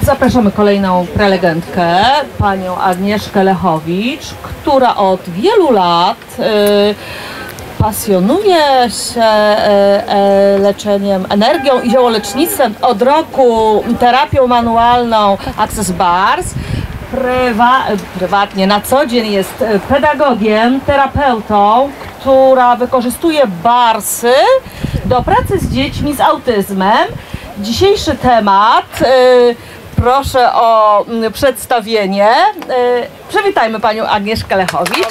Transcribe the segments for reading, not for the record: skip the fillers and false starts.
Zapraszamy kolejną prelegentkę, panią Agnieszkę Lechowicz, która od wielu lat pasjonuje się leczeniem, energią i ziołolecznictwem. Od roku terapią manualną Access Bars. Prywatnie na co dzień jest pedagogiem, terapeutą, która wykorzystuje barsy do pracy z dziećmi z autyzmem. Dzisiejszy temat, proszę o przedstawienie. Przywitajmy panią Agnieszkę Lechowicz.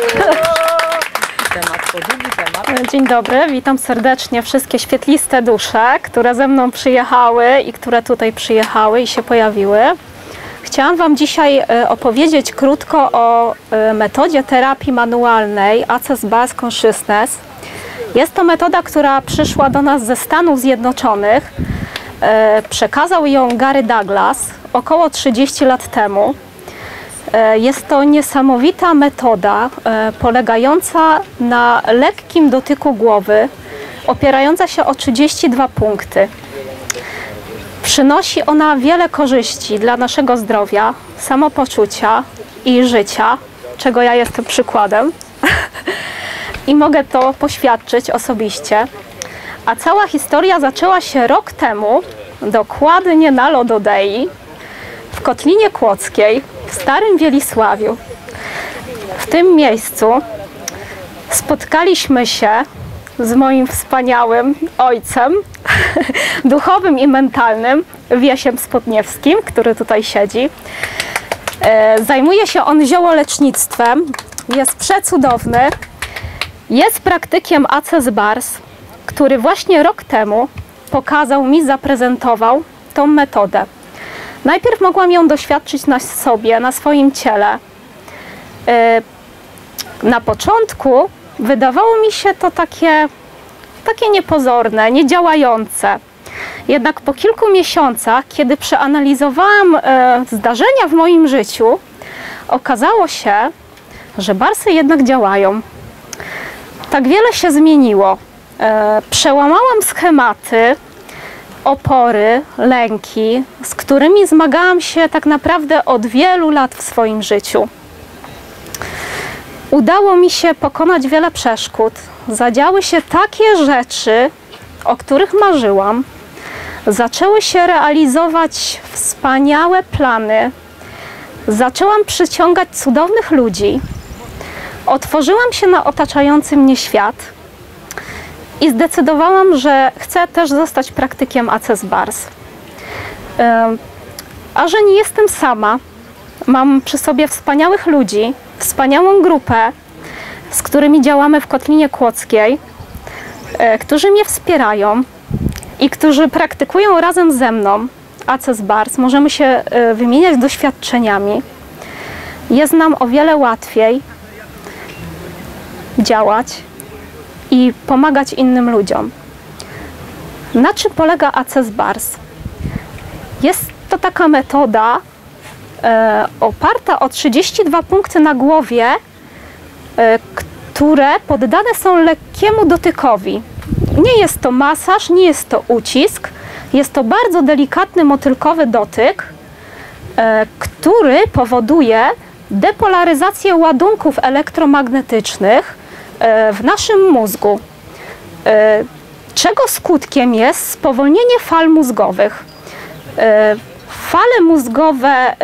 Temat to długi temat. Dzień dobry, witam serdecznie wszystkie świetliste dusze, które ze mną przyjechały i które tutaj przyjechały i się pojawiły. Chciałam Wam dzisiaj opowiedzieć krótko o metodzie terapii manualnej Access Bars Consciousness. Jest to metoda, która przyszła do nas ze Stanów Zjednoczonych. Przekazał ją Gary Douglas około 30 lat temu. Jest to niesamowita metoda polegająca na lekkim dotyku głowy, opierająca się o 32 punkty. Przynosi ona wiele korzyści dla naszego zdrowia, samopoczucia i życia, czego ja jestem przykładem i mogę to poświadczyć osobiście. A cała historia zaczęła się rok temu, dokładnie na Lododei, w Kotlinie Kłodzkiej, w Starym Wielisławiu. W tym miejscu spotkaliśmy się z moim wspaniałym ojcem, duchowym i mentalnym, Wiesiem Spodniewskim, który tutaj siedzi. Zajmuje się on ziołolecznictwem, jest przecudowny, jest praktykiem Access Bars, który właśnie rok temu pokazał mi, zaprezentował tą metodę. Najpierw mogłam ją doświadczyć na sobie, na swoim ciele. Na początku wydawało mi się to takie niepozorne, niedziałające. Jednak po kilku miesiącach, kiedy przeanalizowałam zdarzenia w moim życiu, okazało się, że barsy jednak działają. Tak wiele się zmieniło. Przełamałam schematy, opory, lęki, z którymi zmagałam się tak naprawdę od wielu lat w swoim życiu. Udało mi się pokonać wiele przeszkód. Zadziały się takie rzeczy, o których marzyłam. Zaczęły się realizować wspaniałe plany. Zaczęłam przyciągać cudownych ludzi. Otworzyłam się na otaczający mnie świat i zdecydowałam, że chcę też zostać praktykiem Access Bars. A że nie jestem sama, mam przy sobie wspaniałych ludzi, wspaniałą grupę, z którymi działamy w Kotlinie Kłodzkiej, którzy mnie wspierają i którzy praktykują razem ze mną Access Bars. Możemy się wymieniać doświadczeniami. Jest nam o wiele łatwiej działać i pomagać innym ludziom. Na czym polega Access Bars? Jest to taka metoda oparta o 32 punkty na głowie, które poddane są lekkiemu dotykowi. Nie jest to masaż, nie jest to ucisk, jest to bardzo delikatny, motylkowy dotyk, który powoduje depolaryzację ładunków elektromagnetycznych w naszym mózgu, czego skutkiem jest spowolnienie fal mózgowych. Fale mózgowe,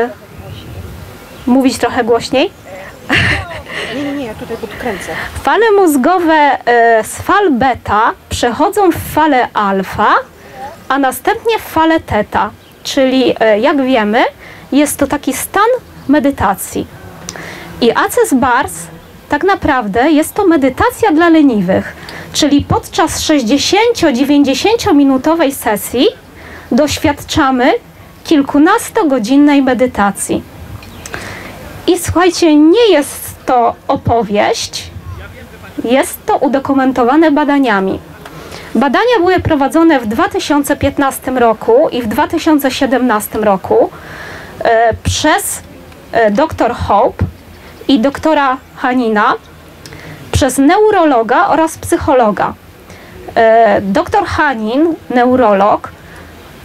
mówić trochę głośniej? Nie, ja tutaj podkręcę. Fale mózgowe z fal beta przechodzą w falę alfa, a następnie w falę teta, czyli jak wiemy, jest to taki stan medytacji. I Access Bars tak naprawdę jest to medytacja dla leniwych, czyli podczas 60-90 minutowej sesji doświadczamy kilkunastogodzinnej medytacji. I słuchajcie, nie jest to opowieść, jest to udokumentowane badaniami. Badania były prowadzone w 2015 roku i w 2017 roku przez dr Hope i doktora Hanina, przez neurologa oraz psychologa. Dr Hanin, neurolog,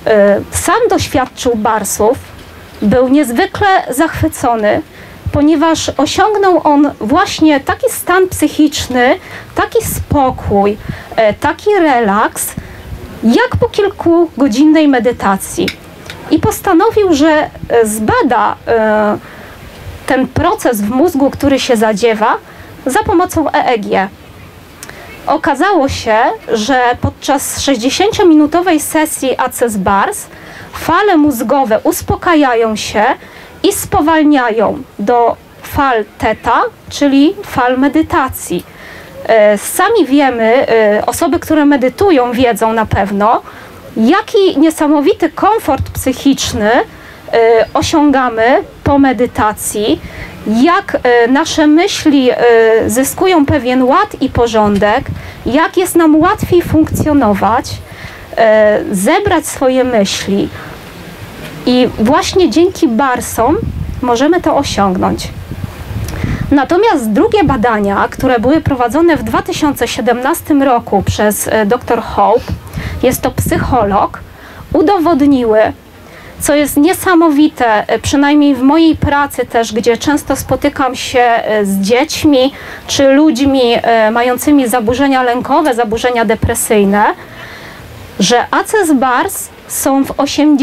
sam doświadczył barsów, był niezwykle zachwycony, ponieważ osiągnął on właśnie taki stan psychiczny, taki spokój, taki relaks, jak po kilkugodzinnej medytacji. I postanowił, że zbada ten proces w mózgu, który się zadziewa, za pomocą EEG. Okazało się, że podczas 60-minutowej sesji ACES-BARS fale mózgowe uspokajają się i spowalniają do fal theta, czyli fal medytacji. Sami wiemy, osoby, które medytują, wiedzą na pewno, jaki niesamowity komfort psychiczny osiągamy po medytacji, jak nasze myśli zyskują pewien ład i porządek, jak jest nam łatwiej funkcjonować, zebrać swoje myśli. I właśnie dzięki barsom możemy to osiągnąć. Natomiast drugie badania, które były prowadzone w 2017 roku przez dr Hope, jest to psycholog, udowodniły, co jest niesamowite, przynajmniej w mojej pracy też, gdzie często spotykam się z dziećmi czy ludźmi mającymi zaburzenia lękowe, zaburzenia depresyjne, że ACES-BARS są w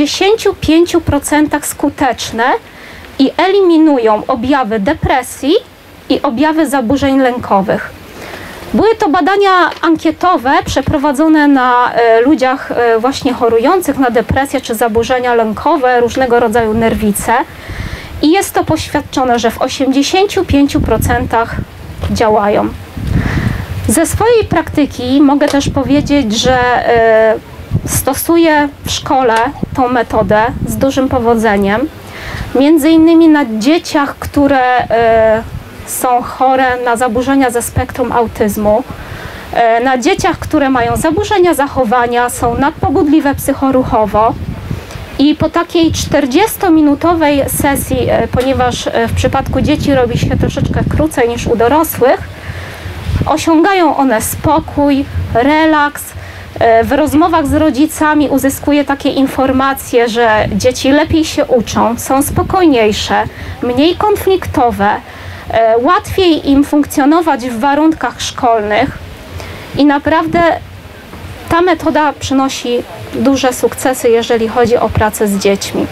85% skuteczne i eliminują objawy depresji i objawy zaburzeń lękowych. Były to badania ankietowe przeprowadzone na ludziach właśnie chorujących na depresję czy zaburzenia lękowe, różnego rodzaju nerwice i jest to poświadczone, że w 85% działają. Ze swojej praktyki mogę też powiedzieć, że stosuję w szkole tą metodę z dużym powodzeniem, między innymi na dzieciach, które są chore na zaburzenia ze spektrum autyzmu, na dzieciach, które mają zaburzenia zachowania, są nadpobudliwe psychoruchowo i po takiej 40-minutowej sesji, ponieważ w przypadku dzieci robi się troszeczkę krócej niż u dorosłych, osiągają one spokój, relaks. W rozmowach z rodzicami uzyskuję takie informacje, że dzieci lepiej się uczą, są spokojniejsze, mniej konfliktowe, łatwiej im funkcjonować w warunkach szkolnych i naprawdę ta metoda przynosi duże sukcesy, jeżeli chodzi o pracę z dziećmi.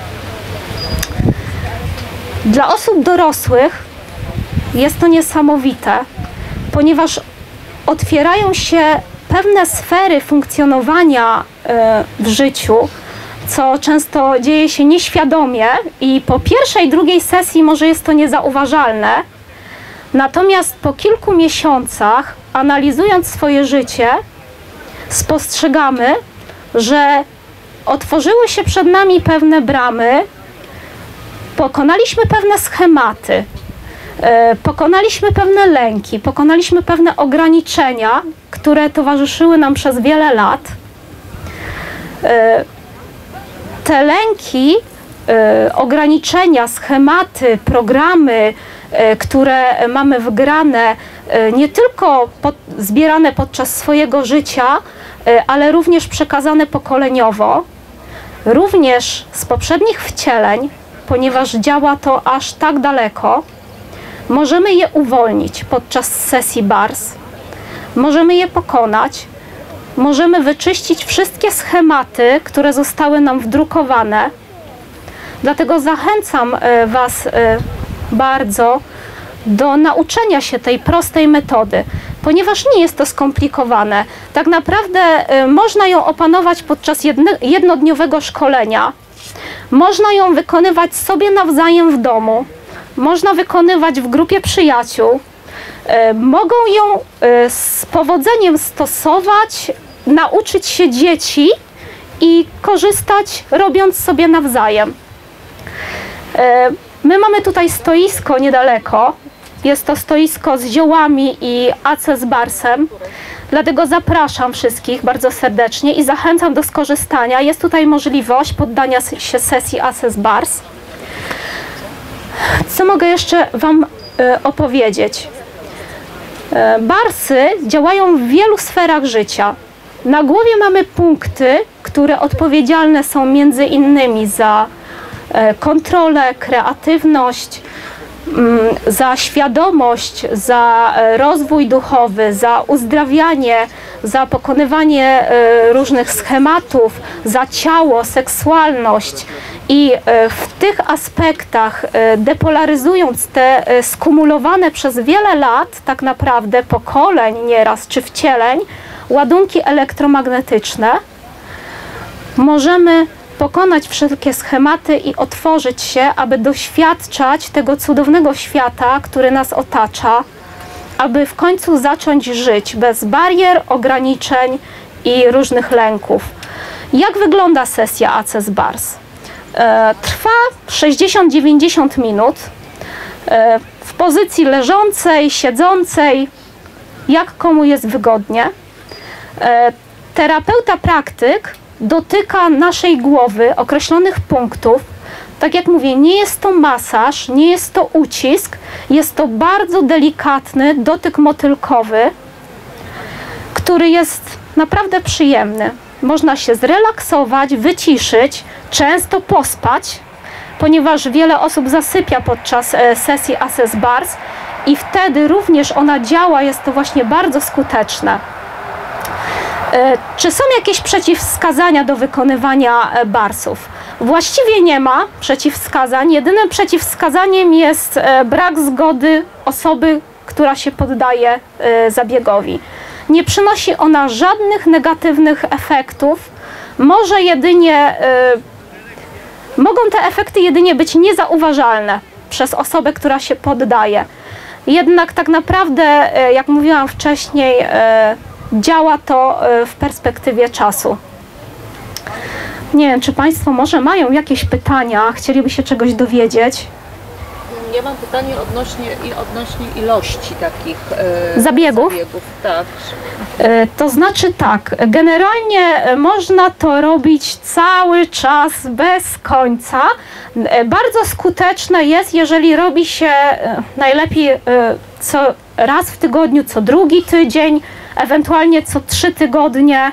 Dla osób dorosłych jest to niesamowite, ponieważ otwierają się pewne sfery funkcjonowania w życiu, co często dzieje się nieświadomie i po pierwszej, drugiej sesji może jest to niezauważalne. Natomiast po kilku miesiącach, analizując swoje życie, spostrzegamy, że otworzyły się przed nami pewne bramy, pokonaliśmy pewne schematy, pokonaliśmy pewne lęki, pokonaliśmy pewne ograniczenia, które towarzyszyły nam przez wiele lat. Te lęki, ograniczenia, schematy, programy, które mamy wgrane, nie tylko zbierane podczas swojego życia, ale również przekazane pokoleniowo, również z poprzednich wcieleń, ponieważ działa to aż tak daleko, możemy je uwolnić podczas sesji BARS, możemy je pokonać, możemy wyczyścić wszystkie schematy, które zostały nam wdrukowane. Dlatego zachęcam Was bardzo do nauczenia się tej prostej metody, ponieważ nie jest to skomplikowane. Tak naprawdę można ją opanować podczas jednodniowego szkolenia. Można ją wykonywać sobie nawzajem w domu. Można wykonywać w grupie przyjaciół. Mogą ją z powodzeniem stosować, nauczyć się dzieci i korzystać, robiąc sobie nawzajem. My mamy tutaj stoisko niedaleko. Jest to stoisko z ziołami i ACES-BARS-em. Dlatego zapraszam wszystkich bardzo serdecznie i zachęcam do skorzystania. Jest tutaj możliwość poddania się sesji ACES-BARS. Co mogę jeszcze Wam opowiedzieć? Barsy działają w wielu sferach życia. Na głowie mamy punkty, które odpowiedzialne są między innymi za kontrolę, kreatywność, za świadomość, za rozwój duchowy, za uzdrawianie, za pokonywanie różnych schematów, za ciało, seksualność. I w tych aspektach, depolaryzując te skumulowane przez wiele lat, tak naprawdę pokoleń nieraz czy wcieleń, ładunki elektromagnetyczne, możemy pokonać wszelkie schematy i otworzyć się, aby doświadczać tego cudownego świata, który nas otacza, aby w końcu zacząć żyć bez barier, ograniczeń i różnych lęków. Jak wygląda sesja Access Bars? Trwa 60-90 minut w pozycji leżącej, siedzącej, jak komu jest wygodnie. Terapeuta praktyk dotyka naszej głowy określonych punktów. Tak jak mówię, nie jest to masaż, nie jest to ucisk, jest to bardzo delikatny dotyk motylkowy, który jest naprawdę przyjemny. Można się zrelaksować, wyciszyć, często pospać, ponieważ wiele osób zasypia podczas sesji Access Bars i wtedy również ona działa, jest to właśnie bardzo skuteczne. Czy są jakieś przeciwwskazania do wykonywania barsów? Właściwie nie ma przeciwwskazań. Jedynym przeciwwskazaniem jest brak zgody osoby, która się poddaje zabiegowi. Nie przynosi ona żadnych negatywnych efektów. Mogą te efekty jedynie być niezauważalne przez osobę, która się poddaje. Jednak tak naprawdę, jak mówiłam wcześniej, działa to w perspektywie czasu. Nie wiem, czy Państwo może mają jakieś pytania, chcieliby się czegoś dowiedzieć? Ja mam pytanie odnośnie ilości takich zabiegów. Tak. To znaczy tak, generalnie można to robić cały czas bez końca. Bardzo skuteczne jest, jeżeli robi się najlepiej co raz w tygodniu, co drugi tydzień, ewentualnie co 3 tygodnie.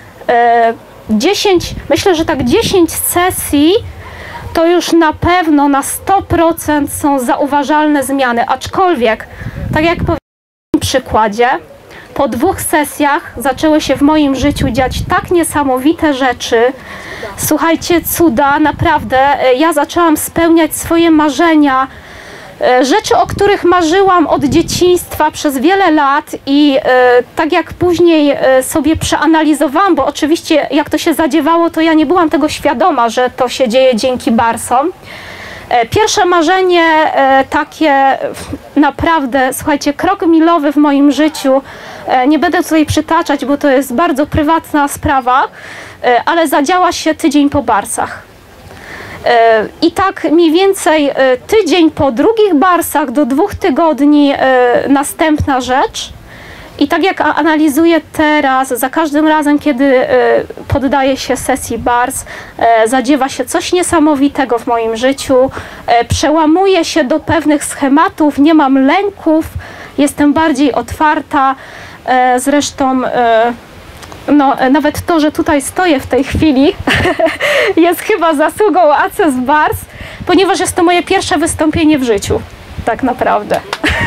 myślę, że tak 10 sesji to już na pewno na 100% są zauważalne zmiany, aczkolwiek, tak jak powiedziałam w przykładzie, po 2 sesjach zaczęły się w moim życiu dziać tak niesamowite rzeczy. Słuchajcie, cuda, naprawdę, ja zaczęłam spełniać swoje marzenia, rzeczy, o których marzyłam od dzieciństwa przez wiele lat i tak jak później sobie przeanalizowałam, bo oczywiście jak to się zadziewało, to ja nie byłam tego świadoma, że to się dzieje dzięki barsom. Pierwsze marzenie takie naprawdę, słuchajcie, krok milowy w moim życiu, nie będę tutaj przytaczać, bo to jest bardzo prywatna sprawa, ale zadziała się tydzień po barsach. I tak mniej więcej tydzień po drugich barsach do 2 tygodni następna rzecz. I tak jak analizuję teraz, za każdym razem, kiedy poddaję się sesji bars, zadziewa się coś niesamowitego w moim życiu. Przełamuję się do pewnych schematów, nie mam lęków, jestem bardziej otwarta. Zresztą no, nawet to, że tutaj stoję w tej chwili jest chyba zasługą Access Bars, ponieważ jest to moje pierwsze wystąpienie w życiu, tak naprawdę.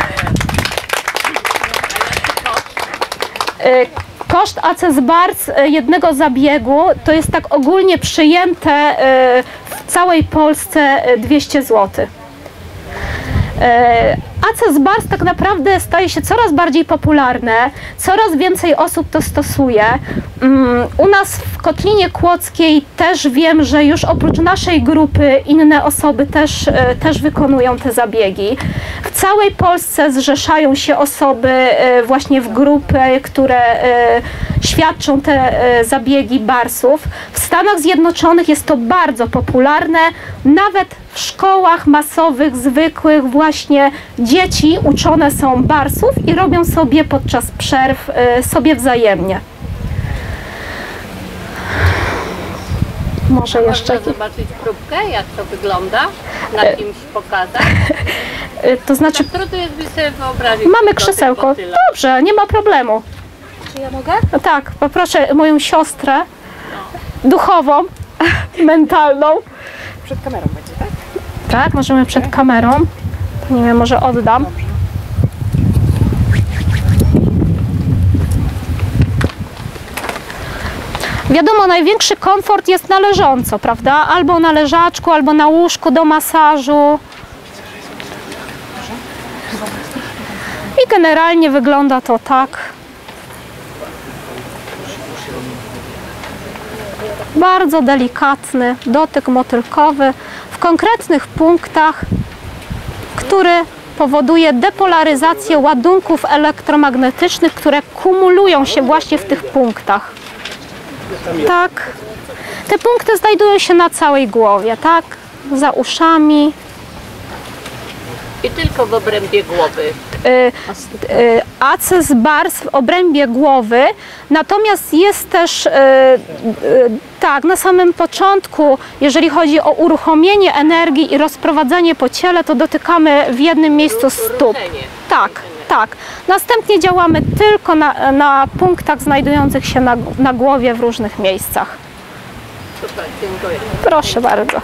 Koszt Access Bars jednego zabiegu to jest tak ogólnie przyjęte w całej Polsce 200 zł. Access Bars tak naprawdę staje się coraz bardziej popularne, coraz więcej osób to stosuje. U nas w Kotlinie Kłodzkiej też wiem, że już oprócz naszej grupy inne osoby też wykonują te zabiegi. W całej Polsce zrzeszają się osoby właśnie w grupy, które świadczą te zabiegi barsów. W Stanach Zjednoczonych jest to bardzo popularne, nawet w szkołach masowych, zwykłych właśnie dzieci uczone są barsów i robią sobie podczas przerw sobie wzajemnie. Może jeszcze można zobaczyć próbkę, jak to wygląda, na kimś pokazać? To znaczy, Tak trudno jest mi sobie wyobrazić. mamy krzesełko. Dobrze, nie ma problemu. Czy ja mogę? Tak, poproszę moją siostrę. duchową, mentalną. Przed kamerą będzie, tak? Tak, możemy przed kamerą. Nie wiem, może oddam. Wiadomo, największy komfort jest na leżąco, prawda? Albo na leżaczku, albo na łóżku do masażu. I generalnie wygląda to tak. Bardzo delikatny dotyk motylkowy w konkretnych punktach, który powoduje depolaryzację ładunków elektromagnetycznych, które kumulują się właśnie w tych punktach. Tak. Te punkty znajdują się na całej głowie, tak? Za uszami. I tylko w obrębie głowy. Access bars w obrębie głowy, natomiast jest też tak, na samym początku, jeżeli chodzi o uruchomienie energii i rozprowadzanie po ciele, to dotykamy w jednym miejscu stóp. Tak, tak. Następnie działamy tylko na punktach znajdujących się na głowie w różnych miejscach. Super, dziękuję. Proszę bardzo.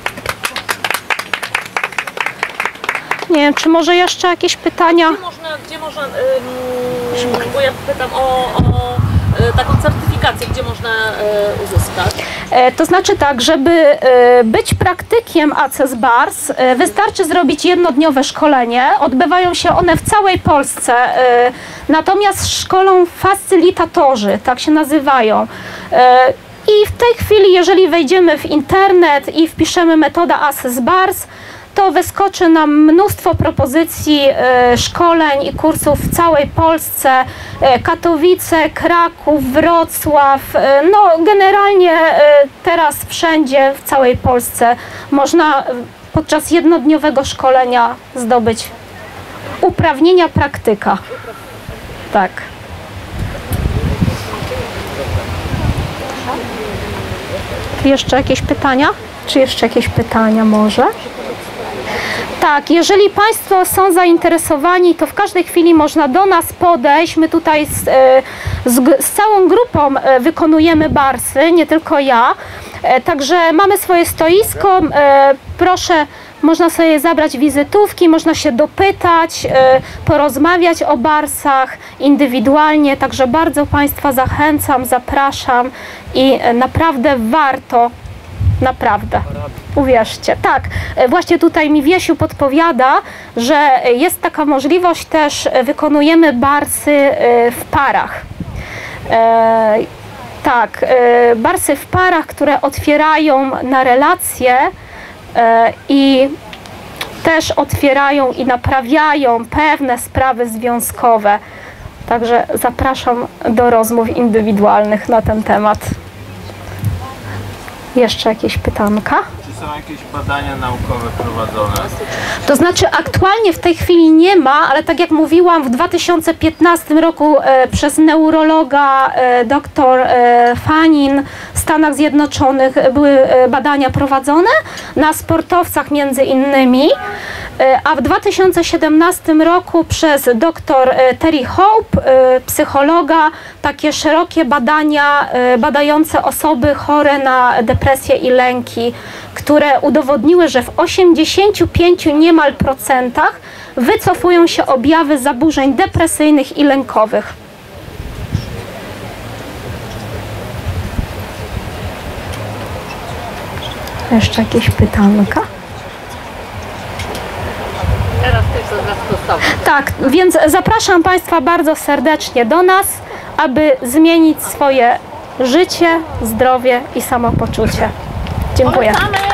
Nie wiem, czy może jeszcze jakieś pytania? Gdzie można bo ja pytam o taką certyfikację, gdzie można uzyskać? To znaczy tak, żeby być praktykiem Access Bars, wystarczy zrobić jednodniowe szkolenie. Odbywają się one w całej Polsce, natomiast szkolą facylitatorzy, tak się nazywają. I w tej chwili, jeżeli wejdziemy w internet i wpiszemy metoda Access Bars, to wyskoczy nam mnóstwo propozycji szkoleń i kursów w całej Polsce, Katowice, Kraków, Wrocław, no generalnie teraz wszędzie w całej Polsce można podczas jednodniowego szkolenia zdobyć uprawnienia praktyka. Tak. Jeszcze jakieś pytania? Czy jeszcze jakieś pytania może? Tak, jeżeli Państwo są zainteresowani, to w każdej chwili można do nas podejść. My tutaj z całą grupą wykonujemy barsy, nie tylko ja. Także mamy swoje stoisko. Proszę, można sobie zabrać wizytówki, można się dopytać, porozmawiać o barsach indywidualnie. Także bardzo Państwa zachęcam, zapraszam i naprawdę warto. Naprawdę, uwierzcie. Tak, właśnie tutaj mi Wiesiu podpowiada, że jest taka możliwość też, wykonujemy barsy w parach. Tak, barsy w parach, które otwierają na relacje i też otwierają i naprawiają pewne sprawy związkowe. Także zapraszam do rozmów indywidualnych na ten temat. Jeszcze jakieś pytanka? Czy są jakieś badania naukowe prowadzone? To znaczy aktualnie w tej chwili nie ma, ale tak jak mówiłam, w 2015 roku przez neurologa dr Fanin w Stanach Zjednoczonych były badania prowadzone na sportowcach między innymi, a w 2017 roku przez dr Terry Hope, psychologa, takie szerokie badania badające osoby chore na depresję i lęki, które udowodniły, że w 85 niemal procentach wycofują się objawy zaburzeń depresyjnych i lękowych. Jeszcze jakieś pytanka? Teraz tylko zastosować. Tak, więc zapraszam Państwa bardzo serdecznie do nas, aby zmienić swoje życie, zdrowie i samopoczucie. Dziękuję.